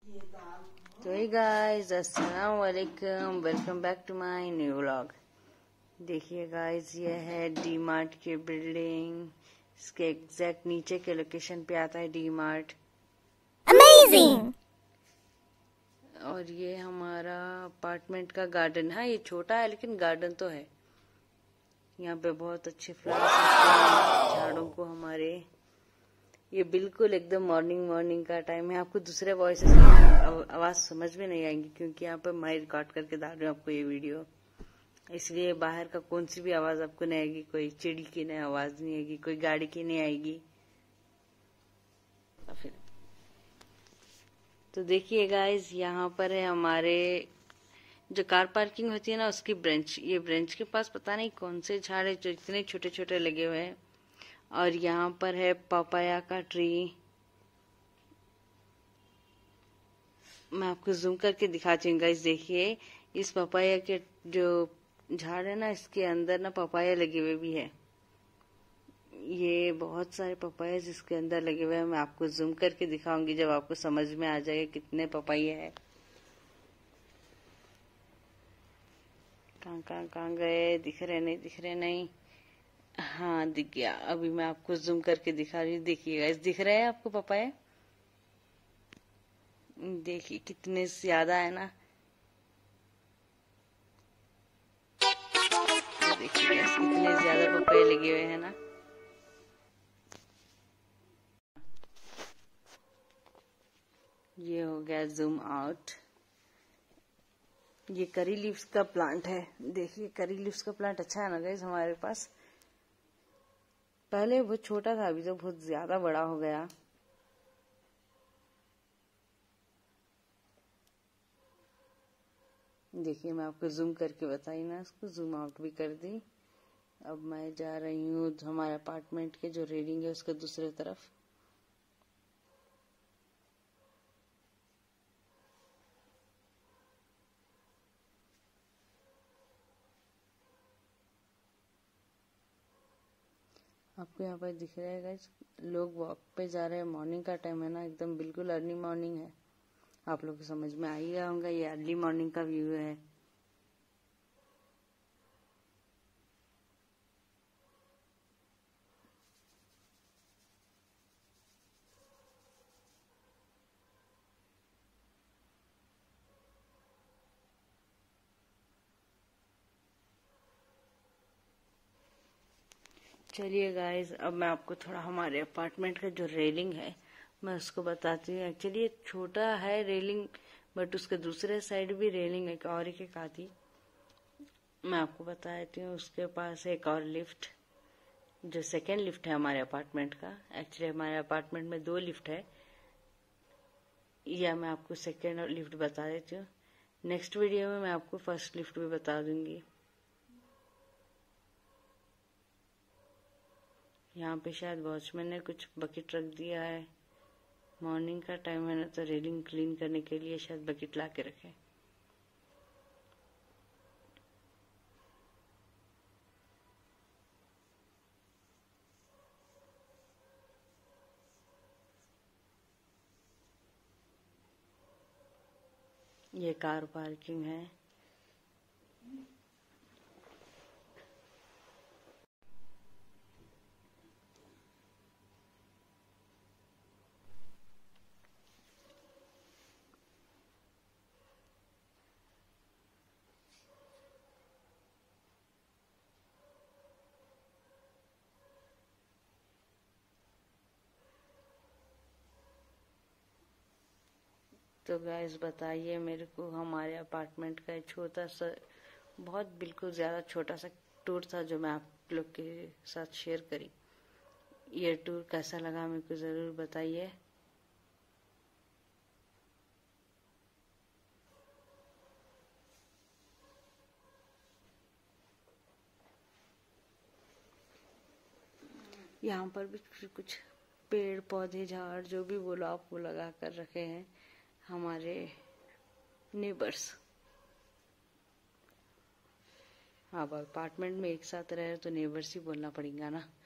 तो हे गाइस, अस्सलाम वालेकुम, welcome back to my new vlog. देखिए गाइस, ये है डी मार्ट की बिल्डिंग। इसके एग्जैक्ट नीचे के लोकेशन पे आता है डी मार्ट। अमेजिंग। और ये हमारा अपार्टमेंट का गार्डन है। ये छोटा है लेकिन गार्डन तो है। यहाँ पे बहुत अच्छे फ्लावर्स हैं झाड़ों को हमारे। ये बिल्कुल एकदम मॉर्निंग का टाइम है। आपको दूसरे वॉइसेस आवाज समझ में नहीं आएंगी क्योंकि यहाँ पे मैं रिकॉर्ड करके डाल रही हूँ आपको ये वीडियो, इसलिए बाहर का कौन सी भी आवाज आपको नहीं आएगी। कोई चिड़ी की नहीं आवाज नहीं आएगी, कोई गाड़ी की नहीं आएगी। तो देखिए गाइस, यहाँ पर है हमारे जो कार पार्किंग होती है ना, उसकी ब्रांच। ये ब्रांच के पास पता नहीं कौन से झाड़ है जो इतने छोटे छोटे लगे हुए हैं। और यहाँ पर है पपाया का ट्री। मैं आपको जूम करके दिखाती हूँ गाइस। देखिए, इस पपाया के जो झाड़ है ना, इसके अंदर ना पपाया लगे हुए भी है। ये बहुत सारे पपाया जिसके अंदर लगे हुए हैं। मैं आपको जूम करके दिखाऊंगी जब आपको समझ में आ जाएगा कितने पपाया है। कहाँ गए? दिख रहे नहीं। हाँ, दिख गया। अभी मैं आपको जूम करके दिखा रही हूँ। देखिएगा, इस दिख रहे हैं आपको पपाया? देखिए कितने ज्यादा है ना। देखिए कितने ज्यादा पपाया लगे हुए हैं ना। ये हो गया जूम आउट। ये करी लीव्स का प्लांट है। देखिए करी लीव्स का प्लांट अच्छा है ना गाइस हमारे पास। पहले बहुत छोटा था, अभी तो बहुत ज्यादा बड़ा हो गया। देखिए, मैं आपको जूम करके बताई ना, इसको जूम आउट भी कर दी। अब मैं जा रही हूँ हमारे अपार्टमेंट के जो रेलिंग है उसके दूसरे तरफ। आपको यहाँ पर दिख रहा है गाइस, लोग वॉक पे जा रहे हैं। मॉर्निंग का टाइम है ना, एकदम बिल्कुल अर्ली मॉर्निंग है। आप लोग को समझ में आ ही गया होगा, ये अर्ली मॉर्निंग का व्यू है। चलिए गाइस, अब मैं आपको थोड़ा हमारे अपार्टमेंट का जो रेलिंग है मैं उसको बताती हूँ। एक्चुअली ये छोटा है रेलिंग, बट उसके दूसरे साइड भी रेलिंग है और एक आधी। मैं आपको बताती हूँ। उसके पास एक और लिफ्ट, जो सेकेंड लिफ्ट है हमारे अपार्टमेंट का। एक्चुअली हमारे अपार्टमेंट में 2 लिफ्ट है, या मैं आपको सेकेंड लिफ्ट बता देती हूँ। नेक्स्ट वीडियो में मैं आपको फर्स्ट लिफ्ट भी बता दूंगी। यहाँ पे शायद वॉचमैन ने कुछ बकेट रख दिया है। मॉर्निंग का टाइम है ना, तो रेलिंग क्लीन करने के लिए शायद बकेट ला के रखे। ये कार पार्किंग है। तो गाइस बताइए मेरे को, हमारे अपार्टमेंट का एक छोटा सा, बहुत बिल्कुल ज्यादा छोटा सा टूर था जो मैं आप लोग के साथ शेयर करी। ये टूर कैसा लगा मेरे को जरूर बताइए। यहाँ पर भी कुछ पेड़ पौधे झाड़ जो भी बोलो आप वो लगा कर रखे हैं हमारे नेबर्स। अब अपार्टमेंट में एक साथ रहे तो नेबर्स ही बोलना पड़ेगा ना।